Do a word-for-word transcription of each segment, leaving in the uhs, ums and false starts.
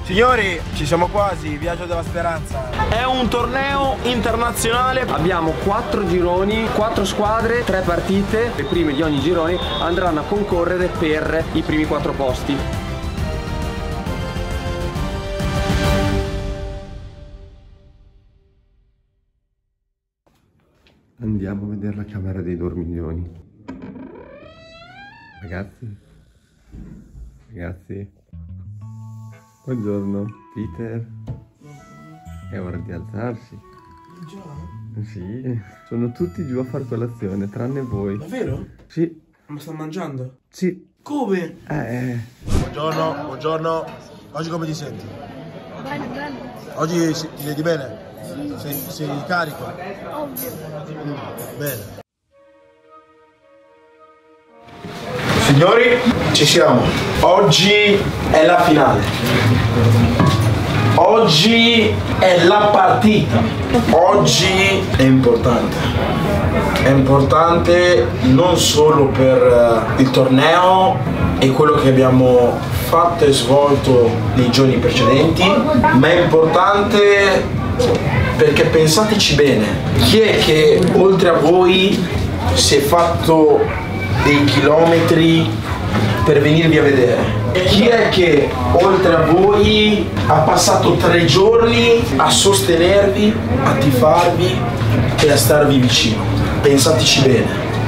Signori, ci siamo quasi, viaggio della speranza. È un torneo internazionale. Abbiamo quattro gironi, quattro squadre, tre partite. Le prime di ogni girone andranno a concorrere per i primi quattro posti. Andiamo a vedere la camera dei dormiglioni. Ragazzi, ragazzi, buongiorno. Peter, è ora di alzarsi. Già? Sì, sono tutti giù a far colazione, tranne voi. Davvero? Sì. Ma stanno mangiando? Sì. Come? Eh. Buongiorno, buongiorno. Oggi come ti senti? Bene, bene. Oggi si- ti vedi bene? Sì. Sei, sei carico? Ovvio. Bene. Signori, ci siamo. Oggi è la finale. Oggi è la partita. Oggi è importante. È importante non solo per uh, il torneo e quello che abbiamo fatto e svolto nei giorni precedenti, ma è importante perché pensateci bene. Chi è che oltre a voi si è fatto dei chilometri per venirvi a vedere? Chi è che oltre a voi ha passato tre giorni a sostenervi, a tifarvi e a starvi vicino? Pensateci bene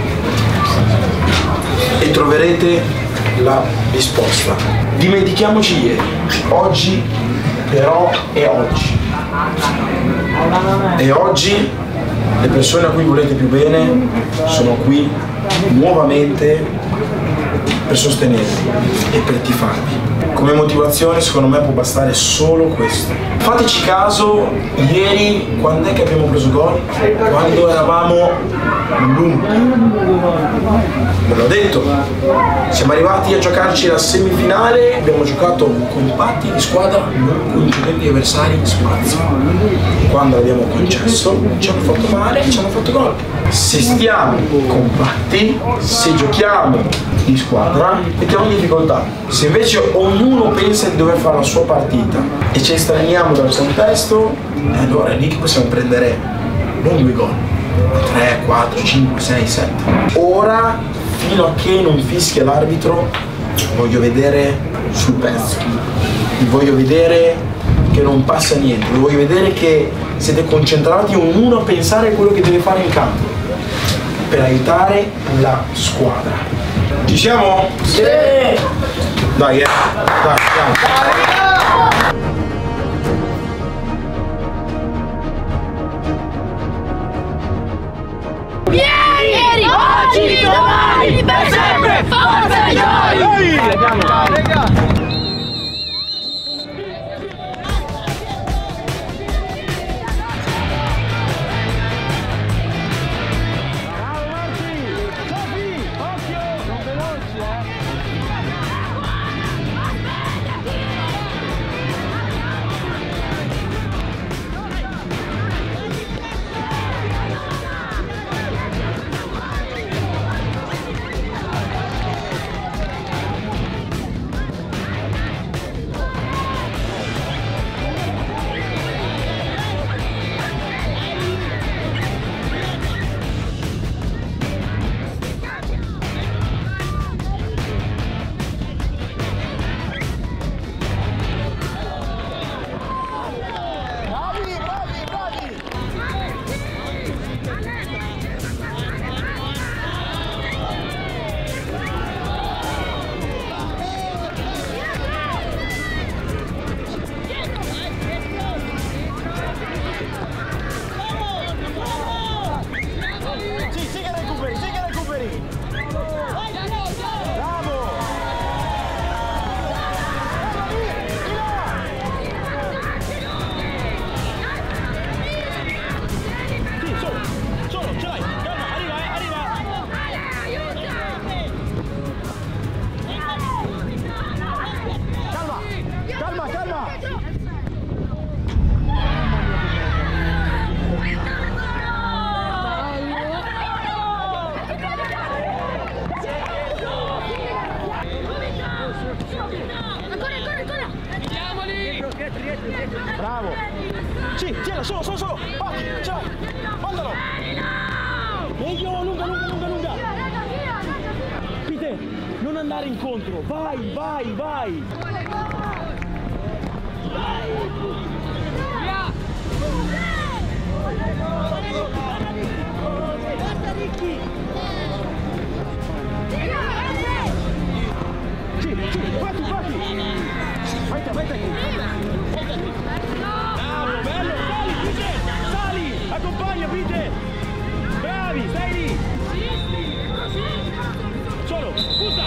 e troverete la risposta. Dimentichiamoci ieri, oggi però è oggi. E oggi le persone a cui volete più bene sono qui nuovamente per sostenervi e per tifarvi. Come motivazione secondo me può bastare solo questo. Fateci caso, ieri quando è che abbiamo preso gol? Quando eravamo l'uno. Ve l'ho detto, siamo arrivati a giocarci la semifinale, abbiamo giocato compatti in squadra, non concedendo agli avversari spazio. Quando l'abbiamo concesso ci hanno fatto male e ci hanno fatto gol. Se stiamo compatti, se giochiamo in squadra, mettiamo in difficoltà. Se invece ognuno pensa di dover fare la sua partita e ci estraniamo dal contesto, allora è lì che possiamo prendere non due gol, ma tre, quattro, cinque, sei, sette. Ora, fino a che non fischia l'arbitro, voglio vedere sul pezzo. Vi voglio vedere che non passa niente, vi voglio vedere che siete concentrati ognuno a pensare a quello che deve fare in campo per aiutare la squadra. Ci siamo? Sì! Dai, eh! Dai, dai! Ieri, oggi, domani, per sempre, forza Iori! Bravo. Sì, tienilo, solo, solo, solo. Vai, ce l'hai. Mandalo. Meglio, lunga, lunga, lunga, lunga. Pite, non andare incontro. Vai, vai, vai. Sì, sì, fatti, fatti. Vai te, vai te. Bravo, bello, sali, Pite, sali, accompagna, Pite. Bravi, stai lì. Solo, punta.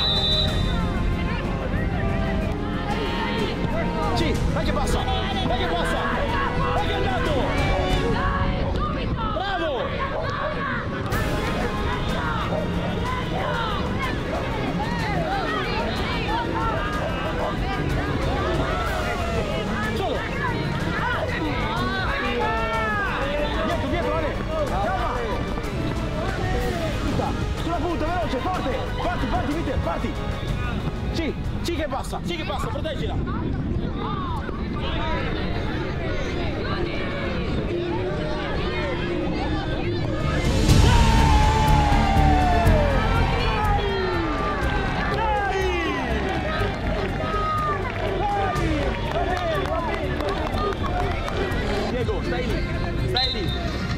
Sì, vai che passa, vai che passa. Vai che è andato. Bravo. Solo. Dietro, dietro, Ale. Calma. Sulla punta, veloce, forte. Parti, parti, Vite, parti. Sì, sì che passa, sì che passa, proteggila. Diego, stai lì, stai lì.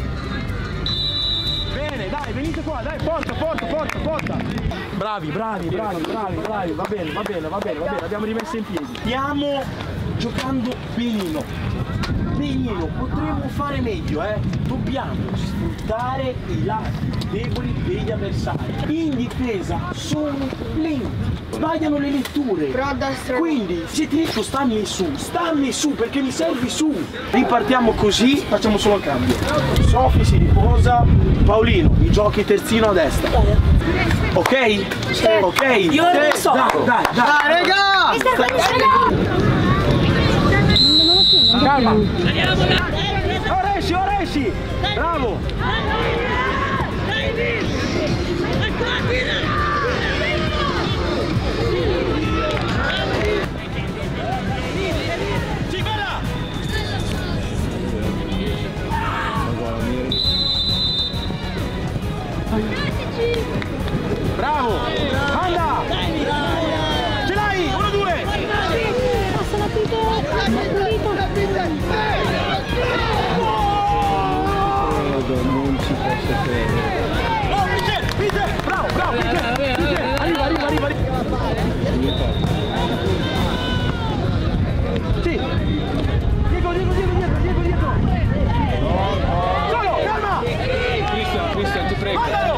Bene, dai, venite qua, dai, porta, porta, porta, porta. Bravi, bravi, bravi, bravi, bravi, va bene, va bene, va bene, va bene, l'abbiamo rimessa in piedi. Stiamo giocando benino, benino, potremmo fare meglio, eh. Dobbiamo sfruttare i lati deboli degli avversari. In difesa sono lenti, sbagliano le letture. Quindi se ti dico stammi su, stammi su perché mi servi su. Ripartiamo così, facciamo solo il cambio. Sofi si riposa, Paolino, i giochi terzino a destra. Ok? Sì. Ok? Io non so. Dai, dai, dai, raga! Calma. Oresci, Oresci! Bravo! Sì, bella! Bravo! Anda! Ce l'hai! Uno, due! Passa la Pite! Non ci posso credere. Oh, Pite! Pite! Bravo, bravo! Pite! Pite! Arriva, arriva, arriva! Sì! Diego, Diego, Diego, dietro, Diego, dietro! Solo, calma! Cristian, Cristian, ti prego. Mandalo!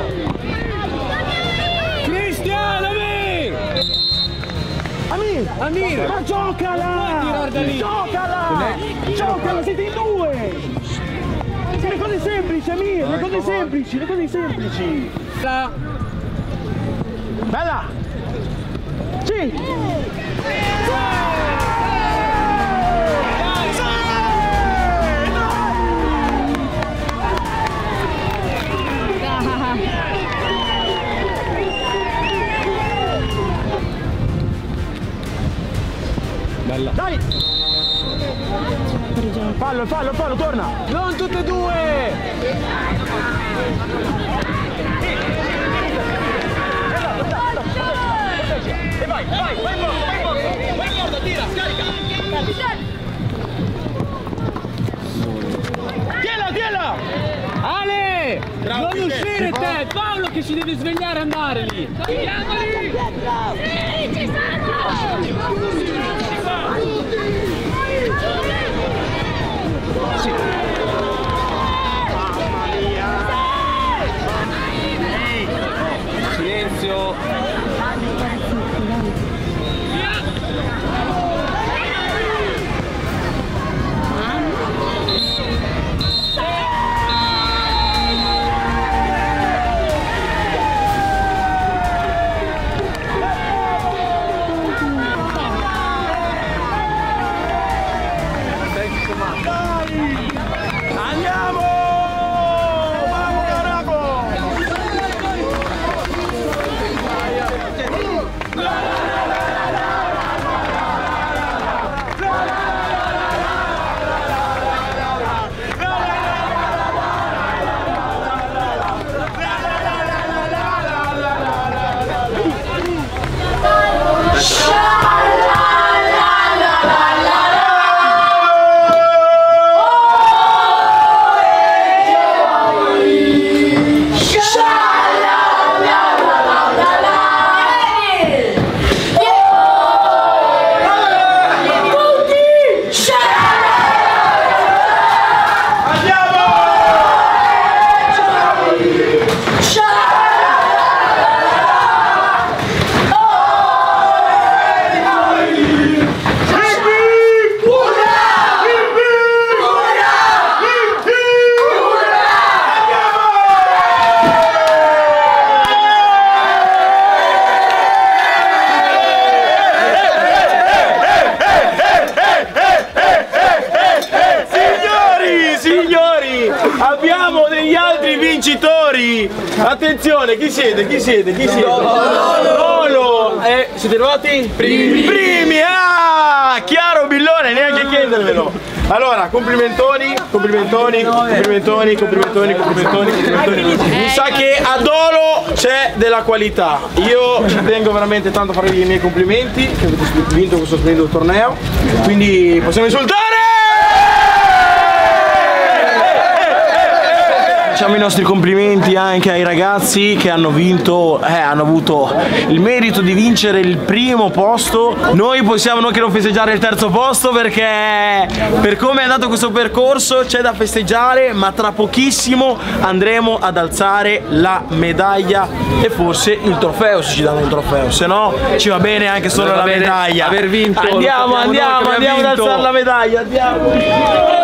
Cristian, Amir! Amir! Amir! Ma giocala! Giocala! Giocala, siete in due! Le cose semplici, Amir! Le cose semplici, le cose semplici! Bella! Sì! Bella. Dai! Fallo, fallo, fallo, torna! Non tutte e due! E vai, vai, vai in porta, vai in porta! Vai in porta, tira, scarica! Tiela, tiela! Ale! Bravo, non Pite. uscire te! È Paolo che si deve svegliare e andare lì! Chiamali! Sì, ci stanno! Silenzio! vincitori. Attenzione, chi siete? Chi siete? Chi siete? Lolo. Eh, siete arrivati? Primi. Primi, ah! Chiaro Billone, neanche chiedervelo. Allora, complimentoni, complimentoni, complimentoni, complimentoni, complimentoni, complimentoni. Mi sa che a Dolo c'è della qualità. Io ci tengo veramente tanto a farvi i miei complimenti, che avete vinto questo splendido torneo. Quindi possiamo esultare! Facciamo i nostri complimenti anche ai ragazzi che hanno vinto, eh, hanno avuto il merito di vincere il primo posto. Noi possiamo anche non festeggiare il terzo posto perché per come è andato questo percorso c'è da festeggiare, ma tra pochissimo andremo ad alzare la medaglia e forse il trofeo, se ci danno un trofeo, se no ci va bene anche solo la medaglia. Aver vinto. Andiamo, andiamo, andiamo ad alzare la medaglia, andiamo.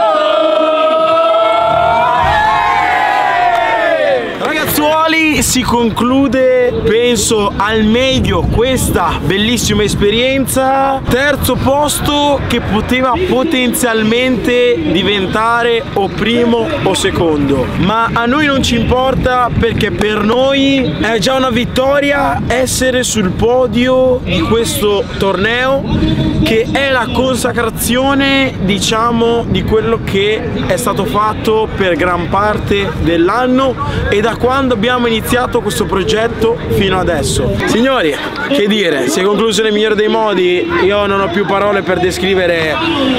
Ragazzuoli, si conclude, penso, al meglio questa bellissima esperienza. Terzo posto che poteva potenzialmente diventare o primo o secondo, ma a noi non ci importa perché per noi è già una vittoria essere sul podio di questo torneo, che è la consacrazione, diciamo, di quello che è stato fatto per gran parte dell'anno e da quando abbiamo iniziato questo progetto fino adesso. Signori, che dire, si è concluso nel migliore dei modi. Io non ho più parole per descrivere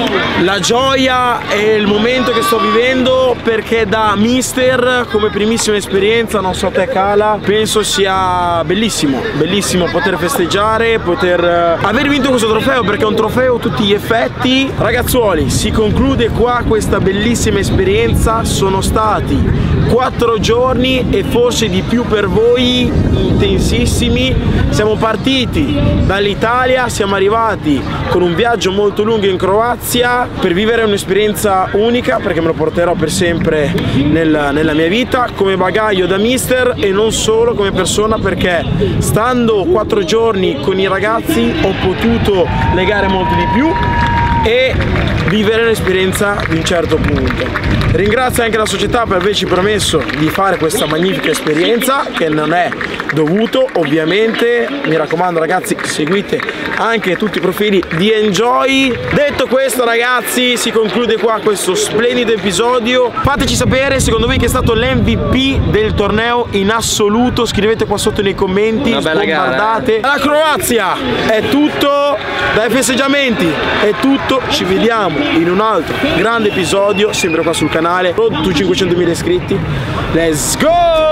la gioia e il momento che sto vivendo, perché da mister, come primissima esperienza, non so te Cala, penso sia bellissimo, bellissimo poter festeggiare, poter aver vinto questo trofeo, perché è un trofeo a tutti gli effetti. Ragazzuoli, si conclude qua questa bellissima esperienza. Sono stati quattro giorni e forse di più per voi, intensissimi. Siamo partiti dall'Italia, siamo arrivati con un viaggio molto lungo in Croazia per vivere un'esperienza unica, perché me lo porterò per sempre nel, nella mia vita, come bagaglio da mister e non solo come persona, perché stando quattro giorni con i ragazzi ho potuto legare molto di più e vivere un'esperienza di un certo punto. Ringrazio anche la società per averci permesso di fare questa magnifica esperienza, che non è dovuto ovviamente. Mi raccomando ragazzi, seguite anche tutti i profili di Enjoy. Detto questo ragazzi, si conclude qua questo splendido episodio. Fateci sapere secondo voi chi è stato l'M V P del torneo in assoluto, scrivete qua sotto nei commenti, bombardate. La Croazia è tutto, dai festeggiamenti è tutto, ci vediamo in un altro grande episodio sempre qua sul canale. Road to cinquecentomila iscritti, let's go!